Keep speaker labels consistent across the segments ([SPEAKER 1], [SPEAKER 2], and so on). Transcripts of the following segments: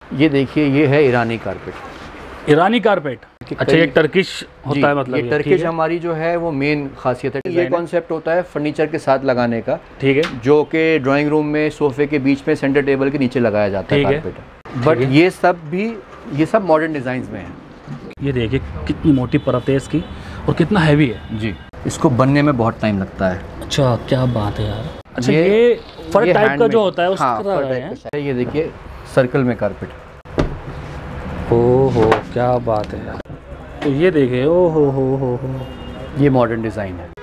[SPEAKER 1] ये देखिए, ये है ईरानी कारपेट।
[SPEAKER 2] ईरानी कारपेट, अच्छा ये टर्किश होता है मतलब?
[SPEAKER 1] ये टर्किश हमारी जो है वो मेन खासियत है। ये कॉन्सेप्ट होता है फर्नीचर के साथ लगाने का,
[SPEAKER 2] ठीक है,
[SPEAKER 1] जो कि ड्राइंग रूम में सोफे के बीच में सेंटर टेबल के नीचे लगाया जाता है कारपेट। बट ये सब मॉडर्न डिजाइन में है। ये
[SPEAKER 2] देखिए कितनी मोटी परत है इसकी और कितना हैवी है
[SPEAKER 1] जी। इसको बनने में बहुत टाइम लगता है।
[SPEAKER 2] अच्छा, क्या बात है यार। अच्छा, ये फर टाइप का जो होता है उसका है।
[SPEAKER 1] ये देखिए सर्कल में कारपेट।
[SPEAKER 2] ओहो, क्या बात है यार। तो ये देखिए, ओहो,
[SPEAKER 1] ये मॉडर्न डिज़ाइन है।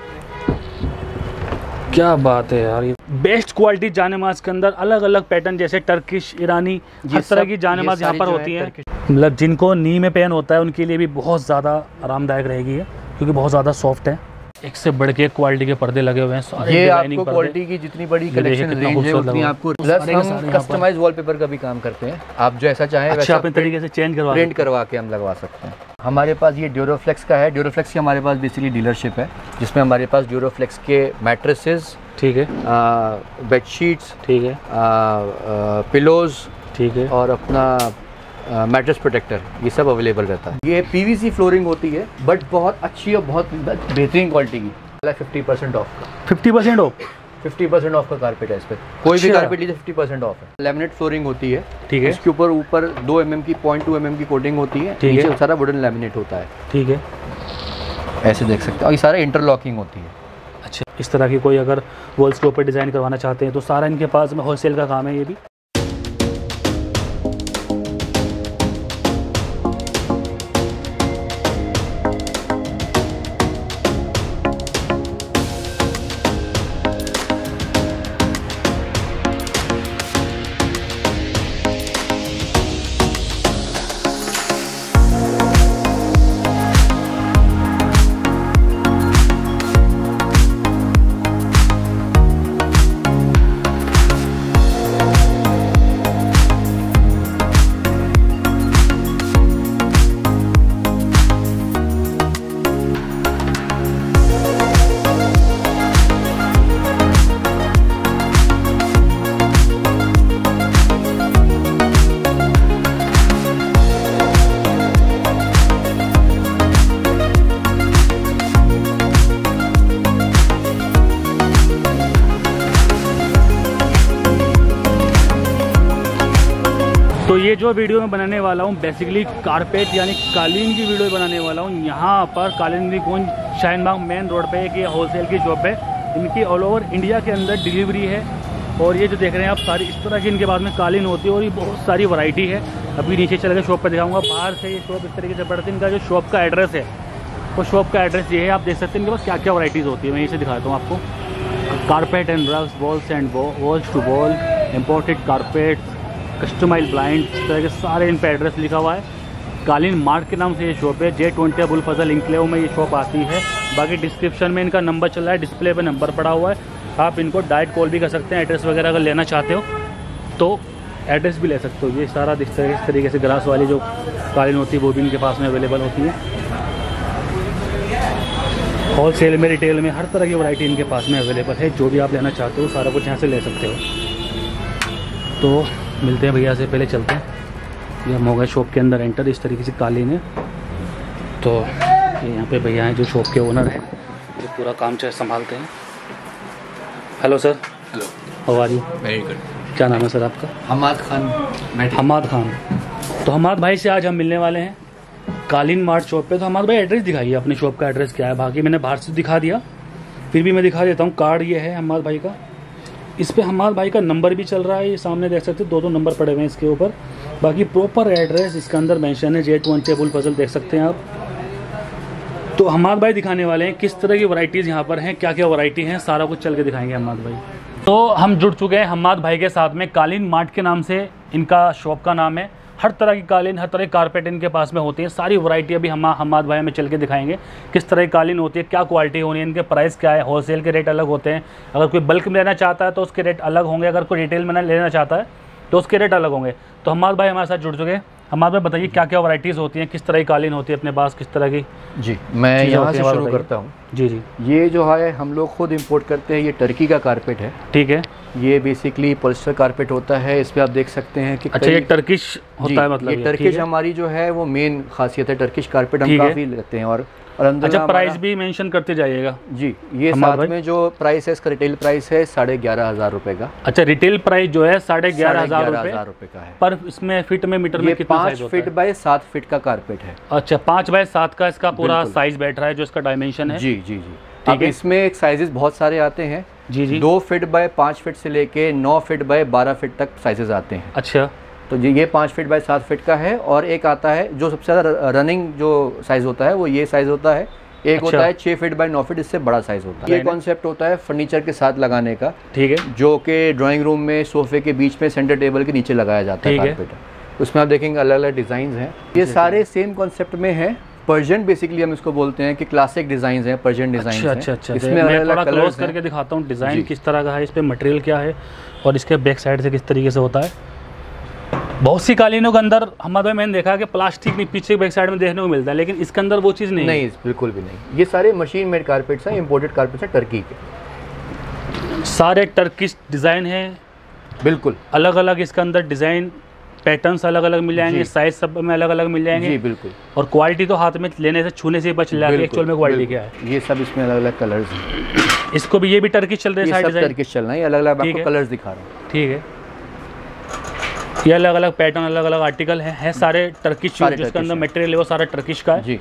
[SPEAKER 2] क्या बात है यार। ये बेस्ट क्वालिटी जानेमाज के अंदर अलग अलग पैटर्न, जैसे टर्किश, ईरानी, हर तरह की जानेमाज यहाँ पर होती है। मतलब जिनको नी में पेन होता है उनके लिए भी बहुत ज़्यादा आरामदायक रहेगी है, क्योंकि बहुत ज़्यादा सॉफ्ट है। एक से बढ़ के क्वालिटी के पर्दे लगे हुए हैं सारे।
[SPEAKER 1] ये आपको क्वालिटी की जितनी बड़ी कलेक्शन रेंज है उतनी आपको, प्लस हम कस्टमाइज वॉलपेपर का भी काम करते हैं। आप जैसा चाहें
[SPEAKER 2] वैसा अपने तरीके से चेंज करवा,
[SPEAKER 1] प्रिंट करवा के हम लगवा सकते हैं। हमारे पास ये ड्यूरोफ्लेक्स का है। ड्यूरोफ्लेक्स की हमारे पास बेसिकली डीलरशिप है, जिसमें हमारे पास ड्यूरोफ्लेक्स के मैट्रेसेस,
[SPEAKER 2] ठीक है,
[SPEAKER 1] बेडशीट्स,
[SPEAKER 2] ठीक है,
[SPEAKER 1] पिलोज, ठीक है, और अपना मैट्रेस प्रोटेक्टर, ये सब अवेलेबल रहता है। ये पीवीसी फ्लोरिंग होती है, बट बहुत अच्छी और बहुत बेहतरीन क्वालिटी की। 50% ऑफ का,
[SPEAKER 2] 50% ऑफ,
[SPEAKER 1] 50% ऑफ का कारपेट है इस पर। कोई भी कारपेट लीजिए 50% ऑफ है। लैमिनेट फ्लोरिंग होती है, ठीक है, इसके ऊपर 2 mm की 0.2 mm की कोटिंग होती है, नीचे सारा वुडन लैमिनेट होता है, ठीक है, ऐसे देख सकते हैं। और ये सारा इंटरलॉकिंग होती है।
[SPEAKER 2] अच्छा, इस तरह की कोई अगर वॉल्स के ऊपर डिज़ाइन करवाना चाहते हैं तो सारा इनके पास में होलसेल का काम है ये भी। तो ये जो वीडियो मैं बनाने वाला हूँ बेसिकली कारपेट यानी कालीन की वीडियो बनाने वाला हूँ। यहाँ पर कालीन कुंज शाहीन-बाग मेन रोड पे एक ये होलसेल की शॉप है। इनकी ऑल ओवर इंडिया के अंदर डिलीवरी है। और ये जो देख रहे हैं आप सारी इस तरह की इनके पास में कालीन होती है और ये बहुत सारी वैरायटी है। अभी नीचे चल के शॉप पर दिखाऊंगा। बाहर से ये शॉप इस तरीके से पड़ती है। इनका जो शॉप का एड्रेस है वो शॉप का एड्रेस ये है, आप देख सकते हैं इनके पास क्या क्या वैरायटीज़ होती है। मैं इसे दिखाता हूँ आपको। Carpet and rugs, walls and walls to wall, imported carpet, customise blind, इस तरह के सारे इन पर एड्रेस लिखा हुआ है। कालीन मार्ट के नाम से ये शॉप है। J20 अबुल फजल इंक्लेव में ये शॉप आती है। बाकी डिस्क्रिप्शन में इनका नंबर चल रहा है, डिस्प्ले पे नंबर पड़ा हुआ है। आप इनको डायरेक्ट कॉल भी कर सकते हैं। एड्रेस वगैरह अगर लेना चाहते हो तो एड्रेस भी ले सकते हो। ये सारा इस तरीके से ग्रास वाली जो कालीन होती है वो भी इनके पास में अवेलेबल होती है। होलसेल में, रिटेल में, हर तरह की वैरायटी इनके पास में अवेलेबल है। जो भी आप लेना चाहते हो सारा कुछ यहाँ से ले सकते हो। तो मिलते हैं भैया से, पहले चलते हैं। ये हम हो गए शॉप के अंदर एंटर। इस तरीके से कालीन है। तो ये यहाँ पे भैया हैं जो शॉप के ओनर हैं, ये पूरा काम चाहे संभालते हैं। Hello sir.
[SPEAKER 3] Hello,
[SPEAKER 2] how are you?
[SPEAKER 3] Very good.
[SPEAKER 2] क्या नाम है सर आपका?
[SPEAKER 1] हमाद खान।
[SPEAKER 2] हमाद खान। तो हमाद भाई से आज हम मिलने वाले हैं कालीन मार्ट शॉप पे। तो हमाद भाई एड्रेस दिखाइए, अपनी शॉप का एड्रेस क्या है। बाकी मैंने बाहर से दिखा दिया, फिर भी मैं दिखा देता हूँ। कार्ड ये है हमाद भाई का, इस पे हमाद भाई का नंबर भी चल रहा है। ये सामने देख सकते हो 2 नंबर पड़े हुए हैं इसके ऊपर। बाकी प्रॉपर एड्रेस इसके अंदर मेंशन है। J20 अबुल फजल देख सकते हैं आप। तो हमाद भाई दिखाने वाले हैं किस तरह की वैरायटीज़ यहाँ पर हैं, क्या क्या वैरायटी हैं, सारा कुछ चल के दिखाएंगे हमाद भाई। तो हम जुड़ चुके हैं हमाद भाई के साथ में। कालीन मार्ट के नाम से इनका शॉप का नाम है। हर तरह की कालीन, हर तरह की कारपेट इनके पास में होती है। सारी वैरायटी अभी हमाद भाई में चल के दिखाएंगे किस तरह की कालीन होती है, क्या क्वालिटी होनी है, इनके प्राइस क्या है। होलसेल के रेट अलग होते हैं। अगर कोई बल्क में लेना चाहता है तो उसके रेट अलग होंगे, अगर कोई रिटेल में लेना चाहता है तो उसके रेट अलग होंगे। तो हमाद भाई हमारे साथ जुड़ चुके हैं। हमारे बताइए क्या क्या वैरायटीज़ होती हैं, किस तरह की कालीन होती है अपने पास, किस तरह की?
[SPEAKER 1] जी, मैं यहाँ से शुरू करता हूँ।
[SPEAKER 2] जी जी।
[SPEAKER 1] ये जो है हम लोग खुद इंपोर्ट करते हैं, ये टर्की का कारपेट है।
[SPEAKER 2] ठीक है।
[SPEAKER 1] ये बेसिकली पॉलिस्टर कारपेट होता है। इस पे आप देख सकते हैं कि
[SPEAKER 2] अच्छा, ये टर्किश होता है मतलब?
[SPEAKER 1] ये टर्किश हमारी जो है वो मेन खासियत है। टर्किश कारपेट हम काफ़ी लेते हैं। और
[SPEAKER 2] अच्छा, प्राइस भी मेंशन करते जाइएगा।
[SPEAKER 1] जी, ये साथ में जो प्राइस है इसका रिटेल प्राइस है 11,500 रुपए का।
[SPEAKER 2] अच्छा, रिटेल प्राइस जो है 11,500
[SPEAKER 1] रुपए का है।
[SPEAKER 2] पर इसमें फीट में मीटर में कितना साइज होता है?
[SPEAKER 1] 5 फीट बाय 7 फीट का कारपेट है।
[SPEAKER 2] अच्छा, 5 बाय 7 का इसका पूरा साइज बैठ रहा है जो इसका डायमेंशन है।
[SPEAKER 1] जी जी जी। अब इसमें एक साइजेस बहुत सारे आते हैं।
[SPEAKER 2] जी जी।
[SPEAKER 1] 2 फीट बाय 5 फीट से लेके 9 फीट बाय 12 फीट तक साइजेस आते हैं।
[SPEAKER 2] अच्छा,
[SPEAKER 1] तो ये 5 फीट बाय 7 फीट का है। और एक आता है जो सबसे ज़्यादा रनिंग जो साइज़ होता है वो ये साइज़ होता है। एक होता है 6 फीट बाय 9 फीट, इससे बड़ा साइज़ होता है। ये कॉन्सेप्ट होता है फर्नीचर के साथ लगाने का। ठीक है। जो कि ड्राइंग रूम में सोफे के बीच में सेंटर टेबल के नीचे लगाया जाता है कारपेट। उसमें आप देखेंगे अलग अलग डिज़ाइन हैं। ये सारे सेम कॉन्सेप्ट में हैं। पर्शियन बेसिकली हम इसको बोलते हैं कि क्लासिक डिज़ाइन हैं, पर्शियन डिज़ाइन।
[SPEAKER 2] अच्छा, इसमें अलग-अलग कलर्स करके दिखाता हूँ डिज़ाइन किस तरह का है, इस पे मटेरियल क्या है और इसके बैक साइड से किस तरीके से होता है। बहुत सी कालीनों के अंदर हमारे मैंने देखा कि प्लास्टिक भी पीछे बैक साइड में देखने को मिलता है, लेकिन इसके अंदर वो चीज़ नहीं है।
[SPEAKER 1] बिल्कुल भी नहीं। ये सारे मशीन मेड कारपेट्स हैं, इंपोर्टेड कारपेट्स हैं टर्की के।
[SPEAKER 2] सारे टर्किश डिज़ाइन हैं। बिल्कुल अलग अलग इसके अंदर डिज़ाइन पैटर्न्स अलग अलग मिल जाएंगे, साइज सब में अलग अलग मिल जाएंगे।
[SPEAKER 1] जी बिल्कुल।
[SPEAKER 2] और क्वालिटी तो हाथ में लेने से छूने से पता चल जाती है एक्चुअल में क्वालिटी क्या है।
[SPEAKER 1] ये सब इसमें अलग अलग कलर्स हैं।
[SPEAKER 2] इसको भी ये भी टर्किश चल रहे हैं, साइड डिज़ाइन
[SPEAKER 1] टर्किश चल रहा है। अलग अलग आपको कलर्स दिखा रहा हूँ।
[SPEAKER 2] ठीक है। ये अलग अलग पैटर्न अलग अलग आर्टिकल है सारे टर्किश। जिसके अंदर मटेरियल है वो सारा टर्किश का है। जी।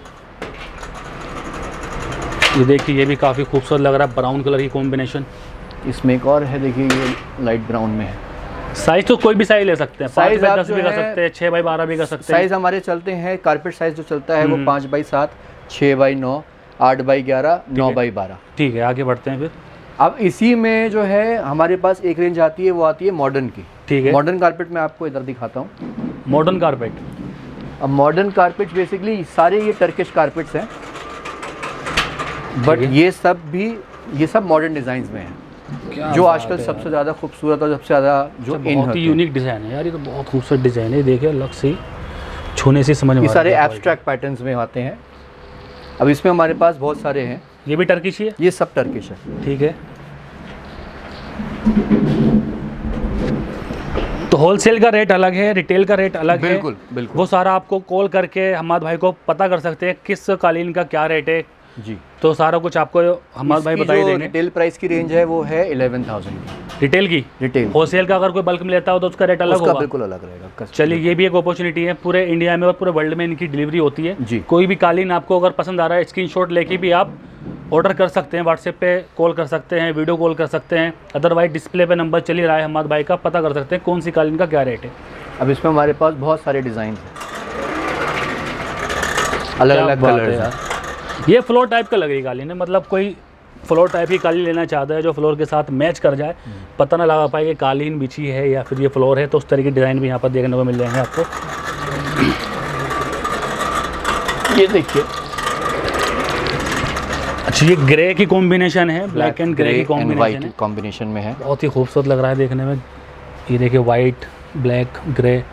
[SPEAKER 2] ये देखिए, ये भी काफ़ी खूबसूरत लग रहा है, ब्राउन कलर की कॉम्बिनेशन।
[SPEAKER 1] इसमें एक और है, देखिए ये लाइट ब्राउन में है।
[SPEAKER 2] साइज तो कोई भी साइज ले सकते हैं, 5 बाई 10 भी कर सकते हैं, 6 बाई 12 भी कर सकते हैं।
[SPEAKER 1] साइज हमारे चलते हैं, कारपेट साइज जो चलता है वो 5 बाई 7, 6 बाई 9, 8 बाई 11, 9 बाई 12।
[SPEAKER 2] ठीक है, आगे बढ़ते हैं फिर।
[SPEAKER 1] अब इसी में जो है हमारे पास एक रेंज आती है, वो आती है मॉडर्न की। ठीक है। मॉडर्न कारपेट मैं आपको इधर दिखाता हूँ।
[SPEAKER 2] Modern carpet.
[SPEAKER 1] अब मॉडर्न कारपेट बेसिकली सारे ये टर्किश कारपेट्स हैं, बट ये सब मॉडर्न डिजाइन में हैं, जो आजकल सबसे ज़्यादा खूबसूरत और सबसे ज़्यादा जो
[SPEAKER 2] बहुत ही यूनिक डिज़ाइन है यार। ये तो बहुत खूबसूरत डिज़ाइन है, देखिए अलग से छूने से समझ में।
[SPEAKER 1] ये सारे एब्स्ट्रैक्ट पैटर्न्स में आते हैं। अब इसमें हमारे पास बहुत सारे हैं।
[SPEAKER 2] ये भी टर्किश ही है?
[SPEAKER 1] ये सब टर्किश है।
[SPEAKER 2] ठीक है। तो होलसेल का रेट अलग है, रिटेल का रेट अलग है।
[SPEAKER 1] बिल्कुल बिल्कुल।
[SPEAKER 2] वो सारा आपको कॉल करके हमाद भाई को पता कर सकते हैं किस कालीन का क्या रेट है।
[SPEAKER 1] जी।
[SPEAKER 2] तो सारा कुछ आपको हमाद भाई बताई देंगे।
[SPEAKER 1] रिटेल प्राइस की रेंज है वो है 11,000
[SPEAKER 2] रिटेल की।
[SPEAKER 1] रिटेल।
[SPEAKER 2] होलसेल का अगर कोई बल्क में लेता हो तो उसका रेट अलग होगा।
[SPEAKER 1] बिल्कुल अलग रहेगा।
[SPEAKER 2] चलिए, ये भी एक अपॉर्चुनिटी है। पूरे इंडिया में और पूरे वर्ल्ड में इनकी डिलीवरी होती है।
[SPEAKER 1] जी।
[SPEAKER 2] कोई भी कालीन आपको अगर पसंद आ रहा है, स्क्रीनशॉट लेके भी आप ऑर्डर कर सकते हैं, व्हाट्सएप पे कॉल कर सकते हैं, वीडियो कॉल कर सकते हैं। अदरवाइज डिस्प्ले पे नंबर चल ही रहा है हमाद भाई का, पता कर सकते हैं कौन सी कालीन का क्या रेट है।
[SPEAKER 1] अब इसमें हमारे पास बहुत सारे डिज़ाइन हैं, अलग अलग कलर हैं।
[SPEAKER 2] ये फ्लोर टाइप का लग रही कालीन है, मतलब कोई फ्लोर टाइप की कालीन लेना चाहता है जो फ्लोर के साथ मैच कर जाए, पता ना लगा पाए कि कालीन बिछी है या फिर ये फ्लोर है, तो उस तरह की डिज़ाइन भी यहाँ पर देखने को मिल जाएंगे आपको।
[SPEAKER 1] ये देखिए।
[SPEAKER 2] अच्छा, ये ग्रे की कॉम्बिनेशन है, ब्लैक एंड ग्रे की
[SPEAKER 1] कॉम्बिनेशन में है।
[SPEAKER 2] बहुत ही खूबसूरत लग रहा है देखने में। ये देखिए, वाइट, ब्लैक, ग्रे,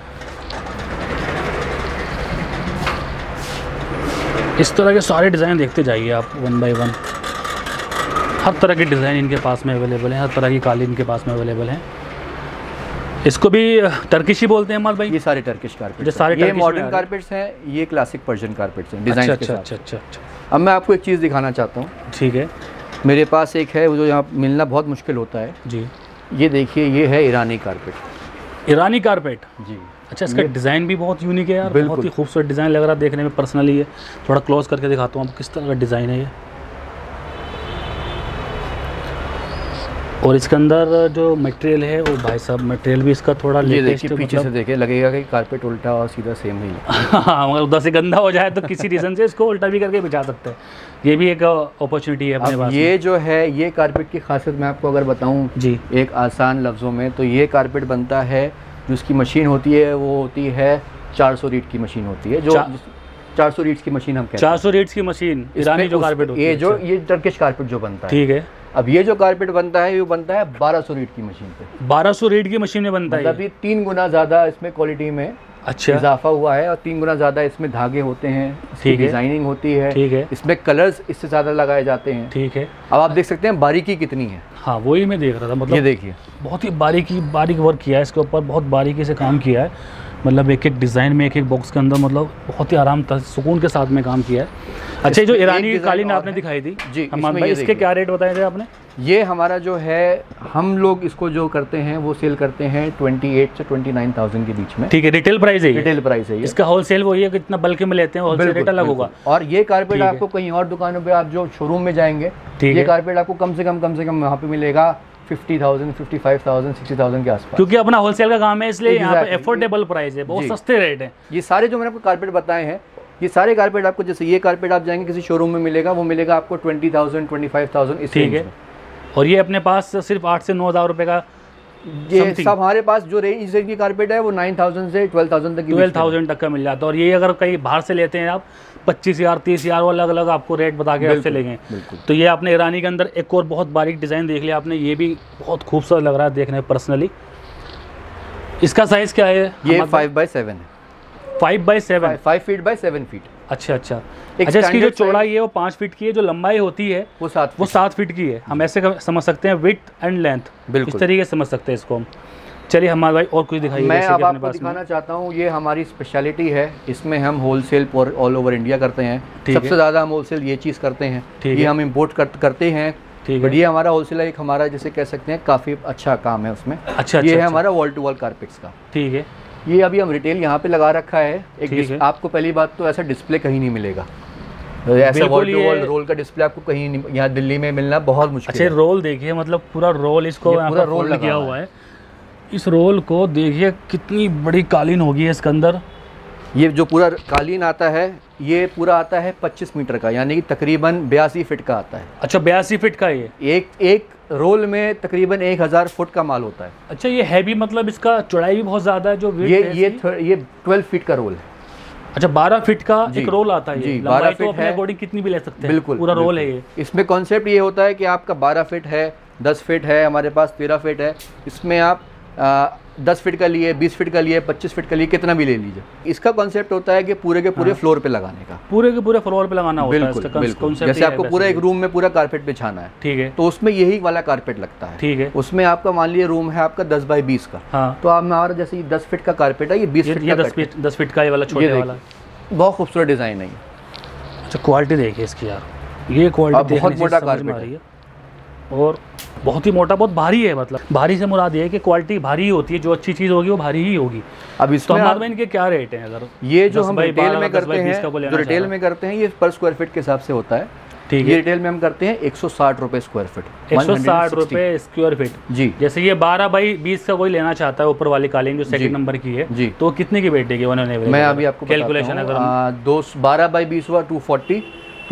[SPEAKER 2] इस तरह के सारे डिज़ाइन देखते जाइए आप 1 बाय 1। हर तरह के डिज़ाइन इनके पास में अवेलेबल है, हर तरह की कालीन इनके पास में अवेलेबल है। इसको भी टर्किश ही बोलते हैं हमारे भाई।
[SPEAKER 1] ये सारे टर्किश कारपेट,
[SPEAKER 2] जो सारे
[SPEAKER 1] ये मॉडर्न कारपेट्स हैं, ये क्लासिक पर्शियन कारपेट्स हैं डिज़ाइन के साथ।
[SPEAKER 2] अच्छा।
[SPEAKER 1] अब मैं आपको एक चीज़ दिखाना चाहता हूँ।
[SPEAKER 2] ठीक है।
[SPEAKER 1] मेरे पास एक है जो यहाँ मिलना बहुत मुश्किल होता है। जी। ये देखिए, ये है ईरानी कारपेट।
[SPEAKER 2] ईरानी कारपेट।
[SPEAKER 1] जी।
[SPEAKER 2] अच्छा, इसका डिज़ाइन भी बहुत यूनिक है यार, बहुत ही खूबसूरत डिज़ाइन लग रहा है देखने में। पर्सनली ये थोड़ा क्लोज करके दिखाता हूँ आपको किस तरह का डिज़ाइन है ये। और इसके अंदर जो मटेरियल है वो भाई साहब, मटेरियल भी इसका थोड़ा लेटेस्ट है।
[SPEAKER 1] पीछे से देखे लगेगा कि कारपेट उल्टा और सीधा सेम ही है।
[SPEAKER 2] हाँ, मगर उधर से गंदा हो जाए तो किसी रीज़न से इसको उल्टा भी करके बिछा सकते हैं। ये भी एक अपॉर्चुनिटी है अपने पास। ये
[SPEAKER 1] जो है, ये कारपेट की खासियत मैं आपको अगर बताऊँ जी एक आसान लफ्ज़ों में, तो ये कारपेट बनता है, जो उसकी मशीन होती है वो होती है 400 रीट की मशीन होती है, जो 400 रीट्स की मशीन हम कहते हैं।
[SPEAKER 2] 400 रीट्स की मशीन ईरानी जो कारपेट होती है।
[SPEAKER 1] ये टर्किश कारपेट जो बनता है।
[SPEAKER 2] ठीक है।
[SPEAKER 1] अब ये जो कारपेट बनता है, ये बनता है 1200 रीट की मशीन पे।
[SPEAKER 2] 1200 रीट की मशीन में बनता है,
[SPEAKER 1] मतलब ये 3 गुना ज़्यादा इसमें क्वालिटी में
[SPEAKER 2] अच्छा,
[SPEAKER 1] इजाफा हुआ है और 3 गुना ज़्यादा इसमें धागे होते हैं, इसकी डिजाइनिंग होती है,
[SPEAKER 2] ठीक है,
[SPEAKER 1] इसमें कलर्स इससे ज़्यादा लगाए जाते हैं,
[SPEAKER 2] ठीक है।
[SPEAKER 1] अब आप देख सकते हैं बारीकी कितनी है।
[SPEAKER 2] हाँ वही मैं देख रहा था, मतलब
[SPEAKER 1] ये देखिए
[SPEAKER 2] बहुत ही बारीक वर्क किया है इसके ऊपर, बहुत बारीकी से काम किया है, मतलब एक एक डिज़ाइन में, एक एक बॉक्स के अंदर, मतलब बहुत ही आराम सुकून के साथ में काम किया है। अच्छा, जो ईरानी कालीन आपने दिखाई थी
[SPEAKER 1] जी,
[SPEAKER 2] भाई, इसके क्या रेट बताए थे आपने?
[SPEAKER 1] ये हमारा जो है, हम लोग इसको जो करते हैं वो सेल करते हैं 28 से 29,000 के बीच में।
[SPEAKER 2] ठीक है, रिटेल प्राइस है,
[SPEAKER 1] रिटेल प्राइस है ये।
[SPEAKER 2] इसका होलसेल वही है, कितना बल्क में लेते हैं, होलसेल रेट अलग होगा।
[SPEAKER 1] और ये कारपेट आपको कहीं और दुकानों पे, आप जो शोरूम में जाएंगे, ये कारपेट आपको कम से कम वहाँ पे मिलेगा 50,000, 55,000, 60,000 के आसपास,
[SPEAKER 2] क्योंकि अपना होलसेल का काम है, इसलिए यहाँ पे अफोर्डेबल प्राइस है, बहुत सस्ते रेट है।
[SPEAKER 1] ये सारे जो मैंने आपको कारपेट बताए हैं, ये सारे कारपेट आपको, जैसे ये कारपेट आप जाएंगे किसी शोरूम में मिलेगा, वो मिलेगा आपको 20,000, 25,000 इस रेंज में।
[SPEAKER 2] और ये अपने पास सिर्फ 8 से 9,000 रुपए का,
[SPEAKER 1] ये सब हमारे पास जो रेंज की कारपेट है वो 9,000 से 12,000 तक,
[SPEAKER 2] 12,000 तक का मिल जाता है। और ये अगर कहीं बाहर से लेते हैं आप 25,000, 30,000, वो अलग अलग आपको रेट बता के आपसे लेंगे। तो ये आपने ईरानी के अंदर एक और बहुत बारीक डिज़ाइन देख लिया आपने, ये भी बहुत खूबसूरत लग रहा है देखने में पर्सनली। इसका साइज़ क्या है?
[SPEAKER 1] ये 5x7 है।
[SPEAKER 2] 5x7,
[SPEAKER 1] 5 feet by 7 feet.
[SPEAKER 2] अच्छा, इसकी जो चौड़ाई है वो 5 फीट की है, जो लंबाई होती है वो 7 फीट की है। हम ऐसे समझ सकते हैं, विड्थ एंड लेंथ, इस तरीके से समझ सकते हैं इसको हम। चलिए हमारे भाई और कुछ दिखाइए।
[SPEAKER 1] मैं अब आपको दिखाना चाहता हूँ, ये हमारी स्पेशलिटी है, इसमें हम होलसेल ऑल ओवर इंडिया करते हैं। सबसे ज़्यादा हम होलसेल ये चीज़ करते हैं, ये हम इम्पोर्ट करते हैं, बट ये हमारा होलसेल एक हमारा जैसे कह सकते हैं काफ़ी अच्छा काम है उसमें। अच्छा, ये है हमारा वॉल टू वॉल कारपेट्स का। ठीक है, ये अभी हम रिटेल यहाँ पे लगा रखा है। एक आपको पहली बात तो ऐसा डिस्प्ले कहीं नहीं मिलेगा, ऐसा वॉल टू वॉल रोल का डिस्प्ले आपको कहीं नहीं, यहाँ दिल्ली में मिलना बहुत मुश्किल है।
[SPEAKER 2] अच्छा, रोल देखिए, मतलब पूरा रोल इसको पूरा रोल किया हुआ है। इस रोल को देखिए कितनी बड़ी कालीन होगी है इसके अंदर।
[SPEAKER 1] ये जो पूरा कालीन आता है, ये पूरा आता है 25 मीटर का, यानी कि तकरीबन 82 फीट का आता है।
[SPEAKER 2] अच्छा, 82 फीट का ये
[SPEAKER 1] एक रोल में तकरीबन 1000 फुट का माल होता है।
[SPEAKER 2] अच्छा, ये हैवी, मतलब इसका चौड़ाई भी बहुत ज़्यादा है। जो
[SPEAKER 1] ये 12 फीट का रोल है।
[SPEAKER 2] अच्छा, 12 फीट का एक रोल आता है।
[SPEAKER 1] जी, 12 फीट
[SPEAKER 2] अपने अकॉर्डिंग कितनी भी ले सकते हैं।
[SPEAKER 1] बिल्कुल,
[SPEAKER 2] पूरा रोल है ये।
[SPEAKER 1] इसमें कॉन्सेप्ट ये होता है कि आपका 12 फीट है, 10 फीट है, हमारे पास 13 फीट है, इसमें आप 10 फीट का लिए, 20 फीट का लिए, 25 फीट का लिए, कितना भी ले लीजिए। इसका कॉन्सेप्ट होता है कि पूरे के पूरे फ्लोर पे लगाने का, पूरे के पूरे फ्लोर पे लगाना होता है इसका कॉन्सेप्ट। जैसे आपको पूरा एक रूम में पूरा कारपेट बिछाना है, ठीक है, तो उसमें यही वाला कारपेट लगता है। ठीक है, उसमें आपका मान लीजिए रूम है आपका 10 बाई 20 का, तो आप हमारा जैसे 10 फीट का कारपेट है, ये 20 फीट का
[SPEAKER 2] 10 फीट का ये वाला छोटे वाला,
[SPEAKER 1] बहुत खूबसूरत डिजाइन है।
[SPEAKER 2] अच्छा, क्वालिटी देखिए इसकी यार, ये क्वालिटी
[SPEAKER 1] बहुत मोटा कारपेट है
[SPEAKER 2] और बहुत ही मोटा, बहुत भारी है। मतलब भारी से मुराद ये है कि क्वालिटी भारी ही होती है, जो अच्छी चीज़ होगी वो भारी ही होगी। अब इसमें तो हमारे इनके क्या रेट हैं? अगर ये जो हम रिटेल में करते हैं, जो रिटेल में करते हैं, ये पर स्क्वायर फीट के हिसाब से होता है। ठीक है, ये रिटेल में हम करते हैं 160 रुपए स्क्वायर फीट। 160 रुपए स्क्वायर फीट जी। जैसे ये 12 बाई 20 का कोई लेना चाहता है, ऊपर वाली कालीन जो सेकंड नंबर की है जी, तो कितने की बैठेगी?
[SPEAKER 1] मैं अभी आपको कैलकुलेशन अगर 12 बाई 20 हुआ 240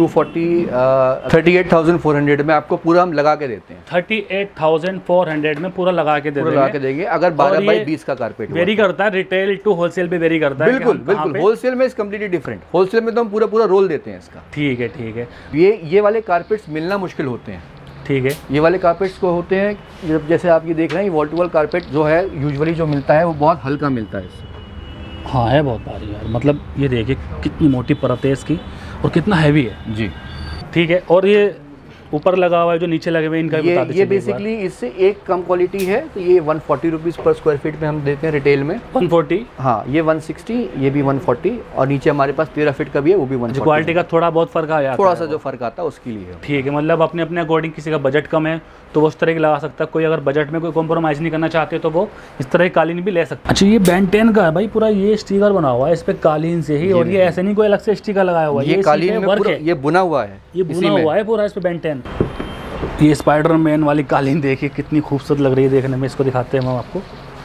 [SPEAKER 1] 38,400 में आपको पूरा हम लगा के देते हैं।
[SPEAKER 2] 38,400 में पूरा लगा के
[SPEAKER 1] देंगे अगर 12 बाई 20 का कारपेट।
[SPEAKER 2] वेरी करता है, रिटेल टू होलसेल पे वेरी करता है।
[SPEAKER 1] बिल्कुल बिल्कुल, होलसेल में इस कम्प्लीटली डिफरेंट। होलसेल में तो हम पूरा रोल देते हैं इसका। ठीक है ठीक है, ये वाले कारपेट्स मिलना मुश्किल होते हैं। ठीक है, ये वाले कारपेट्स को होते हैं, जैसे आप ये देख रहे हैं, वॉल टू वॉल कारपेट जो है यूजुअली जो मिलता है वो बहुत हल्का मिलता है इससे।
[SPEAKER 2] हाँ, है बहुत भारी यार, मतलब ये देखिए कितनी मोटी परत है इसकी और कितना हैवी है जी। ठीक है, और ये ऊपर लगा हुआ है जो नीचे लगे हुए इनका बता दीजिए।
[SPEAKER 1] ये बेसिकली इससे एक कम क्वालिटी है, तो ये 140 रुपीज़ पर स्क्वायर फीट में हम देते हैं रिटेल में।
[SPEAKER 2] 140? हाँ,
[SPEAKER 1] ये 160, ये भी 140, और नीचे हमारे पास 13 फीट का भी है, वो भी 140।
[SPEAKER 2] क्वालिटी का थोड़ा बहुत फर्क आ जाता है,
[SPEAKER 1] थोड़ा सा जो फर्क आता है उसके लिए।
[SPEAKER 2] ठीक है, मतलब अपने अपने अकॉर्डिंग, किसी का बजट कम है तो वो उस तरह की लगा सकता है, कोई अगर बजट में कोई कॉम्प्रोमाइज़ नहीं करना चाहते तो वो इस तरह की कालीन भी ले सकते हैं। अच्छा, ये Ben 10 का है भाई, पूरा ये स्टिकर बना हुआ है इस पे कालीन से ही, और ये ऐसे नहीं कोई अलग से स्टिकर लगाया हुआ है,
[SPEAKER 1] ये कालीन में पूरा ये बुना हुआ है,
[SPEAKER 2] ये बुना हुआ है पूरा इस पे Ben 10। ये स्पाइडरमैन वाली कालीन देखिए कितनी खूबसूरत लग रही है देखने में, इसको दिखाते हैं हम आपको।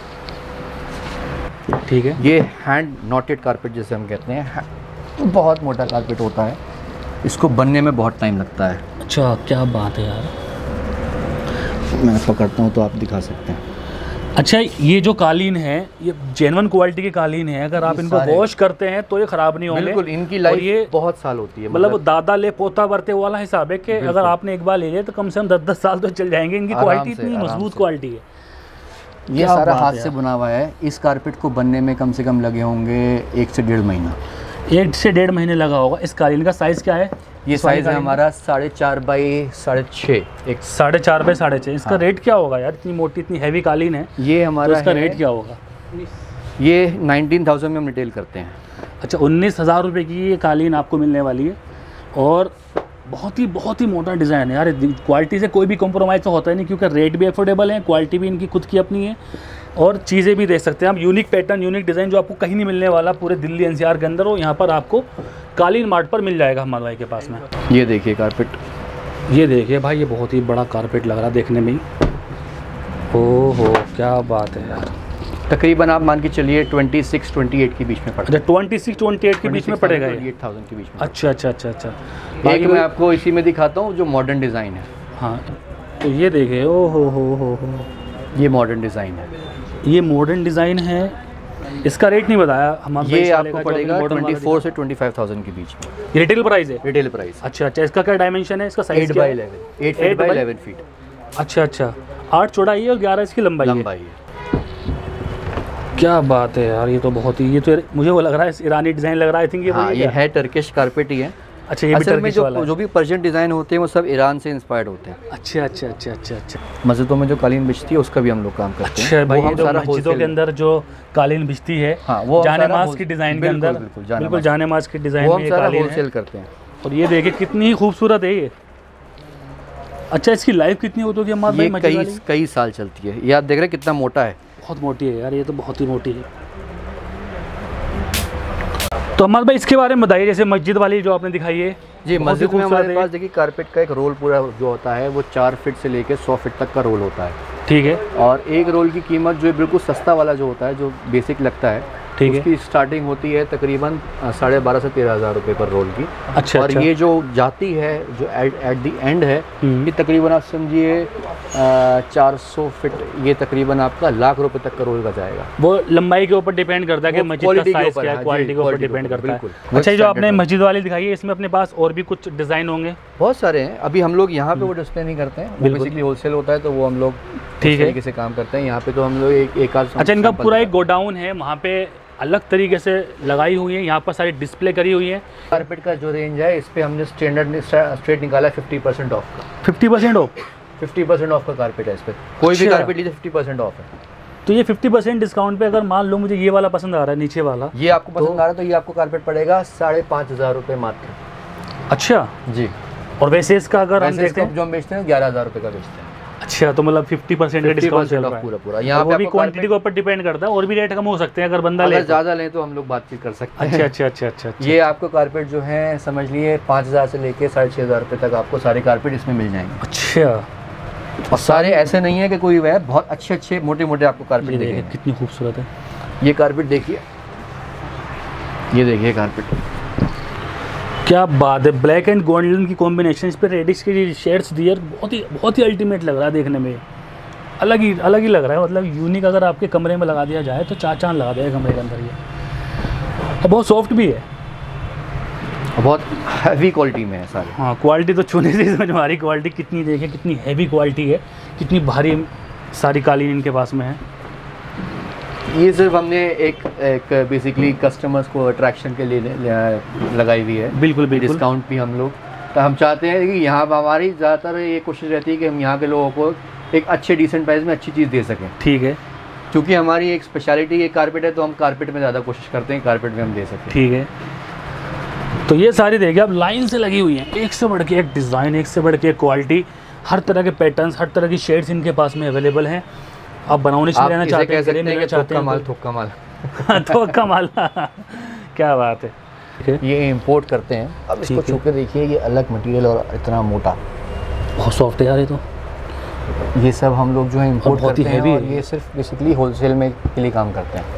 [SPEAKER 2] ठीक है,
[SPEAKER 1] ये हैंड नॉटेड कारपेट जिसे हम कहते हैं, बहुत मोटा कारपेट होता है, इसको बनने में बहुत टाइम लगता है।
[SPEAKER 2] अच्छा, क्या बात है यार,
[SPEAKER 1] मैं पकड़ता हूँ तो आप दिखा सकते हैं।
[SPEAKER 2] अच्छा, ये जो कालीन है ये जेन्युइन क्वालिटी की कालीन है, अगर आप इनको वॉश करते हैं तो ये खराब नहीं होंगे।
[SPEAKER 1] बिल्कुल, इनकी लाइफ ये बहुत साल होती है,
[SPEAKER 2] मतलब दादा ले पोता बरते वाला हिसाब है कि अगर आपने एक बार ले लिया तो कम से कम 10-10 साल तो चल जाएंगे। इनकी क्वालिटी इतनी मजबूत क्वालिटी है।
[SPEAKER 1] ये सारा हाथ से बुना हुआ है। इस कारपेट को बनने में कम से कम लगे होंगे 1 से 1.5 महीना।
[SPEAKER 2] 1 से 1.5 महीने लगा होगा। इस कालीन का साइज़ क्या है?
[SPEAKER 1] ये साइज़ है हमारा 4.5 बाई 6.5। एक
[SPEAKER 2] 4.5 बाई 6.5। इसका रेट क्या होगा यार? इतनी मोटी इतनी हैवी कालीन है,
[SPEAKER 1] ये हमारा
[SPEAKER 2] तो इसका रेट क्या होगा?
[SPEAKER 1] ये 19,000 में हम रिटेल करते हैं।
[SPEAKER 2] अच्छा, 19,000 रुपये की ये कालीन आपको मिलने वाली है। और बहुत ही मोटा डिज़ाइन है यार। क्वालिटी से कोई भी कॉम्प्रोमाइज़ तो होता ही नहीं, क्योंकि रेट भी अफोर्डेबल है, क्वालिटी भी इनकी खुद की अपनी है, और चीज़ें भी देख सकते हैं आप। यूनिक पैटर्न, यूनिक डिज़ाइन जो आपको कहीं नहीं मिलने वाला पूरे दिल्ली एनसीआर के अंदर, हो यहाँ पर आपको कालीन मार्ट पर मिल जाएगा हमारे भाई के पास में।
[SPEAKER 1] ये देखिए कारपेट,
[SPEAKER 2] ये देखिए भाई, ये बहुत ही बड़ा कारपेट लग रहा है देखने में ही। ओहो, क्या बात है यार।
[SPEAKER 1] तकरीबन आप मान के चलिए 26-28 के बीच में पड़ेगा।
[SPEAKER 2] अच्छा, 26-28 के बीच में पड़ेगा ये?
[SPEAKER 1] 28,000 के बीच में।
[SPEAKER 2] अच्छा।
[SPEAKER 1] एक मैं आपको इसी में दिखाता हूँ जो मॉडर्न डिज़ाइन है।
[SPEAKER 2] हाँ, तो ये देखिए, ओ हो,
[SPEAKER 1] ये मॉडर्न डिज़ाइन है।
[SPEAKER 2] ये मॉडर्न डिज़ाइन है। इसका रेट नहीं बताया हमारे।
[SPEAKER 1] ये आपको पड़ेगा 24 से 25,000 के बीच में।
[SPEAKER 2] ये रिटेल प्राइस है?
[SPEAKER 1] Retail price.
[SPEAKER 2] अच्छा। इसका क्या डायमेंशन है? इसका साइज
[SPEAKER 1] 8 बाई 11 फीट।
[SPEAKER 2] अच्छा। 8 चौड़ाई है और 11 इसकी लंबाई है। क्या बात है यार, ये तो बहुत ही, ये तो मुझे वो लग रहा है ईरानी डिज़ाइन लग रहा है। आई थिंक
[SPEAKER 1] ये है टर्किश कारपेट ही है।
[SPEAKER 2] अच्छा, ये भी टर्किश वाला है।
[SPEAKER 1] जो भी पर्शियन डिज़ाइन होते हैं वो सब ईरान से इंस्पायर्ड होते हैं।
[SPEAKER 2] अच्छा।
[SPEAKER 1] मस्जिदों में जो कालीन बिछती है उसका भी हम लोग काम करते हैं।
[SPEAKER 2] अच्छा भाई, ये जो मस्जिदों के अंदर जो कालीन बिछती है, वो जानेमाज़ की डिज़ाइन के अंदर, बिल्कुल जानेमाज़ की डिज़ाइन में कालीन
[SPEAKER 1] होलसेल करते हैं।
[SPEAKER 2] और ये देखिए कितनी ही खूबसूरत है ये। अच्छा, इसकी लाइफ कितनी होती है हमारे भाई?
[SPEAKER 1] कई साल चलती है। ये आप देख रहे हैं कितना मोटा है।
[SPEAKER 2] बहुत मोटी है यार, ये तो बहुत ही मोटी है। तो हमारे भाई इसके बारे में बताइए, जैसे मस्जिद वाली जो आपने दिखाई है।
[SPEAKER 1] जी, मस्जिद में हमारे पास देखिए कारपेट का एक रोल पूरा जो होता है वो 4 फीट से लेकर 100 फीट तक का रोल होता है।
[SPEAKER 2] ठीक है।
[SPEAKER 1] और एक रोल की कीमत जो है बिल्कुल सस्ता वाला जो होता है, जो बेसिक लगता है,
[SPEAKER 2] ठीक है,
[SPEAKER 1] उसकी स्टार्टिंग होती है तकरीबन 12,500 से 13,000 रुपये पर रोल की।
[SPEAKER 2] अच्छा।
[SPEAKER 1] और ये जो जाती है जो एट दी एंड है, ये तकरीबन आप समझिए 400 फीट, ये तकरीबन आपका ₹1,00,000 तक का रोल का जाएगा।
[SPEAKER 2] वो लंबाई के ऊपर डिपेंड करता है कि मस्जिद का साइज क्या है, क्वालिटी के ऊपर डिपेंड करता है। अच्छा, जो आपने मस्जिद वाली दिखाई है, इसमें अपने पास और भी कुछ डिज़ाइन होंगे?
[SPEAKER 1] बहुत सारे हैं। अभी हम लोग यहाँ पे वो डिस्प्ले नहीं करते हैं, बेसिकली होलसेल होता है, तो वो हम लोग ठीक तरीके से काम करते हैं। यहाँ पे तो हम लोग एक
[SPEAKER 2] अच्छा, इनका पूरा एक गोडाउन है, वहाँ पे अलग तरीके से लगाई हुई है, यहाँ पर सारी डिस्प्ले करी हुई है।
[SPEAKER 1] कारपेट का जो रेंज है, इस पे हमने स्ट्रेट निकाला है 50% ऑफ का।
[SPEAKER 2] 50% ऑफ?
[SPEAKER 1] 50% ऑफ का कारपेट है इस पे। कोई भी कारपेट लीजिए 50% ऑफ है।
[SPEAKER 2] तो ये 50% डिस्काउंट पे अगर मान लो मुझे ये वाला पसंद आ रहा है, नीचे वाला,
[SPEAKER 1] ये आपको पसंद आ रहा है, तो ये आपको कारपेट पड़ेगा 5,500 रुपये मात्र।
[SPEAKER 2] अच्छा
[SPEAKER 1] जी।
[SPEAKER 2] और वैसे इसका अगर हम देखते हैं
[SPEAKER 1] जो हम बेचते हैं 11,000 रुपये का बेचते हैं।
[SPEAKER 2] अच्छा, तो मतलब 50% का डिस्काउंट चल रहा है
[SPEAKER 1] पूरा। यहाँ पे
[SPEAKER 2] भी क्वांटिटी के ऊपर डिपेंड करता है, और भी रेट कम हो सकते हैं अगर बंदा ले,
[SPEAKER 1] ज़्यादा लें तो हम लोग बातचीत कर सकते हैं।
[SPEAKER 2] अच्छा।
[SPEAKER 1] ये आपको कारपेट जो है समझ लिए 5,000 से लेके 6,500 रुपये तक आपको सारे कारपेट इसमें मिल जाएंगे।
[SPEAKER 2] अच्छा।
[SPEAKER 1] और सारे ऐसे नहीं है कि कोई वह बहुत अच्छे मोटे आपको कारपेट देखिए
[SPEAKER 2] कितनी खूबसूरत है।
[SPEAKER 1] ये कारपेट देखिए, ये देखिए कारपेट,
[SPEAKER 2] क्या बात है। ब्लैक एंड गोल्डन की कॉम्बिनेशन, इस पर रेडिश की शेड्स दिए, बहुत ही अल्टीमेट लग रहा है देखने में। अलग ही लग रहा है, मतलब यूनिक। अगर आपके कमरे में लगा दिया जाए तो चाँद लगा देगा कमरे के अंदर ये। और बहुत सॉफ्ट भी है,
[SPEAKER 1] बहुत हैवी क्वालिटी में है सारी।
[SPEAKER 2] हाँ, क्वालिटी तो छूने से समझ हमारी क्वालिटी कितनी, देखें कितनी हैवी क्वालिटी है, कितनी भारी सारी कालीन इनके पास में है।
[SPEAKER 1] ये सिर्फ हमने एक बेसिकली कस्टमर्स को अट्रैक्शन के लिए लगाई हुई है।
[SPEAKER 2] बिल्कुल।
[SPEAKER 1] डिस्काउंट भी हम लोग, तो हम चाहते हैं कि यहाँ पर हमारी ज़्यादातर ये कोशिश रहती है कि हम यहाँ के लोगों को एक अच्छे डिसेंट प्राइस में अच्छी चीज़ दे सकें।
[SPEAKER 2] ठीक है।
[SPEAKER 1] क्योंकि हमारी एक स्पेशलिटी ये कारपेट है, तो हम कारपेट में ज़्यादा कोशिश करते हैं कारपेट में हम दे सकें।
[SPEAKER 2] ठीक है। तो ये सारी देखिए अब लाइन से लगी हुई हैं, एक से बढ़ के एक डिज़ाइन, एक से बढ़ के एक क्वालिटी, हर तरह के पैटर्न्स, हर तरह की शेड्स इनके पास में अवेलेबल हैं। आप बनाउनिश में रहना चाहते हैं,
[SPEAKER 1] थोक्का माल
[SPEAKER 2] क्या बात है।
[SPEAKER 1] ये इंपोर्ट करते हैं। अब इसको छू के देखिए, ये अलग मटेरियल और इतना मोटा,
[SPEAKER 2] बहुत सॉफ्ट है यार ये तो।
[SPEAKER 1] ये सब हम लोग जो है इंपोर्ट करते हैं, और
[SPEAKER 2] है।
[SPEAKER 1] ये सिर्फ बेसिकली होलसेल में के लिए काम करते हैं।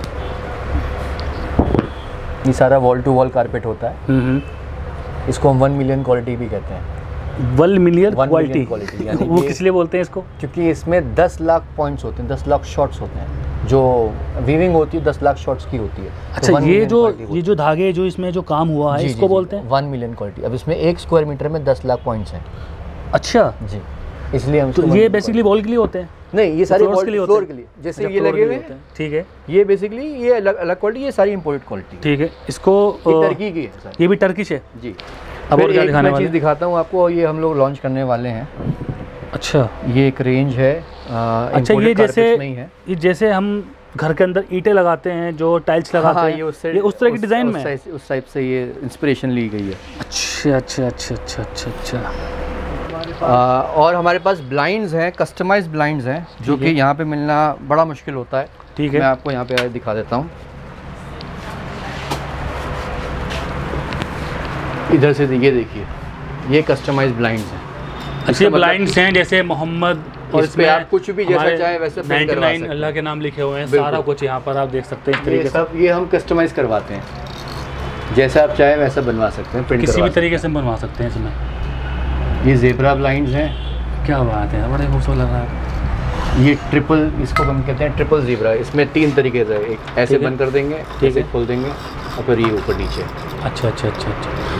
[SPEAKER 1] ये सारा वॉल टू वॉल कारपेट होता है। इसको हम 1 मिलियन क्वालिटी भी कहते हैं।
[SPEAKER 2] 1 मिलियन क्वालिटी वो किस लिए बोलते हैं इसको?
[SPEAKER 1] क्योंकि इसमें 10 लाख पॉइंट्स होते हैं, 10 लाख शॉट्स होते हैं। जो वीविंग होती है 10 लाख शॉट्स की होती है।
[SPEAKER 2] अच्छा, तो ये जो धागे जो इसमें जो काम हुआ है, इसको बोलते हैं
[SPEAKER 1] 1 मिलियन क्वालिटी। अब इसमें 1 स्क्वायर मीटर में 10 लाख पॉइंट्स हैं।
[SPEAKER 2] अच्छा
[SPEAKER 1] जी। इसलिए हम
[SPEAKER 2] तो ये बेसिकली वॉल के लिए होते हैं?
[SPEAKER 1] नहीं, ये सारे
[SPEAKER 2] फ्लोर
[SPEAKER 1] के लिए जैसे ये लगे हुए हैं।
[SPEAKER 2] ठीक है,
[SPEAKER 1] ये बेसिकली ये अलग क्वालिटी, ये सारी इंपोर्टेड क्वालिटी।
[SPEAKER 2] ठीक है, इसको
[SPEAKER 1] टर्की की है सर।
[SPEAKER 2] ये भी टर्किश है
[SPEAKER 1] जी।
[SPEAKER 2] अब और क्या दिखाने
[SPEAKER 1] वाले? चीज़ दिखाता हूँ आपको, ये हम लोग लॉन्च करने वाले हैं।
[SPEAKER 2] अच्छा,
[SPEAKER 1] ये एक रेंज है।
[SPEAKER 2] अच्छा, ये जैसे हम घर के अंदर ईंटें लगाते हैं, जो टाइल्स लगाते हैं, ये उस तरह की डिज़ाइन में
[SPEAKER 1] उस टाइप से ये इंस्पिरेशन ली गई है।
[SPEAKER 2] अच्छा अच्छा अच्छा अच्छा अच्छा अच्छा।
[SPEAKER 1] और हमारे पास ब्लाइंड्स हैं, कस्टमाइज्ड ब्लाइंड्स हैं, जो कि यहाँ पे मिलना बड़ा मुश्किल होता है।
[SPEAKER 2] ठीक है,
[SPEAKER 1] मैं आपको यहाँ पे दिखा देता हूँ। इधर से ये देखिए, ये कस्टमाइज्ड ब्लाइंड्स हैं।
[SPEAKER 2] अच्छे ब्लाइंड्स हैं, जैसे मोहम्मद, और
[SPEAKER 1] इसमें आप कुछ भी जैसा चाहे वैसे
[SPEAKER 2] 99 अल्लाह के नाम लिखे हुए हैं, सारा कुछ यहाँ पर आप देख सकते हैं।
[SPEAKER 1] ये सब ये हम कस्टमाइज करवाते हैं, जैसा आप चाहे वैसा बनवा सकते हैं,
[SPEAKER 2] किसी भी तरीके से बनवा सकते हैं इसमें।
[SPEAKER 1] ये जेब्रा ब्लाइंड्स हैं।
[SPEAKER 2] क्या बात है, बड़े खूबसूरत लग रहा है।
[SPEAKER 1] ये ट्रिपल, इसको हम कहते हैं ट्रिपल जेब्रा। इसमें 3 तरीके से, एक ऐसे बंद कर देंगे, ऐसे खोल देंगे, और फिर ये ऊपर नीचे।
[SPEAKER 2] अच्छा अच्छा अच्छा अच्छा।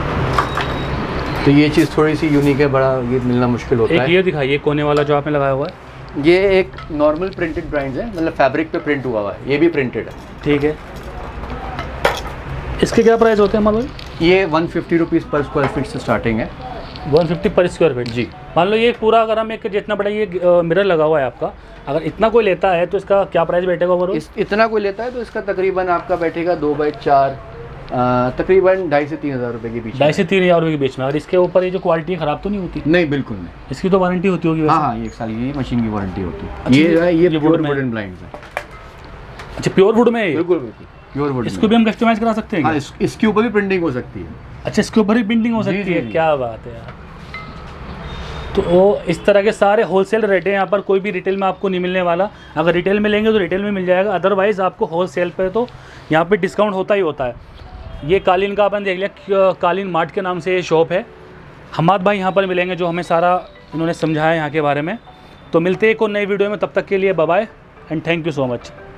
[SPEAKER 1] तो ये चीज़ थोड़ी सी यूनिक है, बड़ा ये मिलना मुश्किल होता है।
[SPEAKER 2] एक ये दिखाइए कोने वाला जो आपने लगाया हुआ है।
[SPEAKER 1] ये एक नॉर्मल प्रिंटेड ब्रांड्स है, मतलब फैब्रिक पे प्रिंट हुआ हुआ है, ये भी प्रिंटेड है।
[SPEAKER 2] ठीक है, इसके क्या प्राइस होते हैं हमारे?
[SPEAKER 1] ये 150 रुपीज़ पर स्क्वायर फीट से स्टार्टिंग है।
[SPEAKER 2] 150 पर स्क्वायर फीट? जी। मान लो ये पूरा, अगर हम एक जितना बड़ा ये मिरर लगा हुआ है आपका, अगर इतना कोई लेता है तो इसका क्या प्राइस बैठेगा ओवरऑल?
[SPEAKER 1] इतना कोई लेता है तो इसका तकरीबन आपका बैठेगा 2x4, तकरीबन 2,500 से 3,000 रुपये के बीच।
[SPEAKER 2] 2,500 से 3,000 रुपये के बीच में। और इसके ऊपर ये जो क्वालिटी ख़राब तो नहीं होती?
[SPEAKER 1] नहीं, बिल्कुल नहीं।
[SPEAKER 2] इसकी तो वारंटी होती होगी?
[SPEAKER 1] हाँ, ये 1 साल की मशीन की वारंटी होती है। अच्छा, ये प्योर वुडन ब्लाइंड्स है।
[SPEAKER 2] अच्छा, प्योर वुड में?
[SPEAKER 1] बिल्कुल बिल्कुल प्योर वुड।
[SPEAKER 2] इसको भी हम कस्टमाइज करा सकते हैं?
[SPEAKER 1] हाँ, इसके ऊपर भी प्रिंटिंग हो सकती है।
[SPEAKER 2] अच्छा, इसके ऊपर भी प्रिंटिंग हो सकती है? क्या बात है यार। तो इस तरह के सारे होलसेल रेट हैं यहाँ पर, कोई भी रिटेल में आपको नहीं मिलने वाला। अगर रिटेल में लेंगे तो रिटेल में मिल जाएगा, अदरवाइज़ आपको होलसेल पे तो यहाँ पे डिस्काउंट होता ही होता है। ये कालीन का अपन देख लिया, कालीन मार्ट के नाम से ये शॉप है। हमाद भाई यहाँ पर मिलेंगे, जो हमें सारा इन्होंने समझाया यहाँ के बारे में। तो मिलते हैं एक और नई वीडियो में, तब तक के लिए bye bye and thank you so much.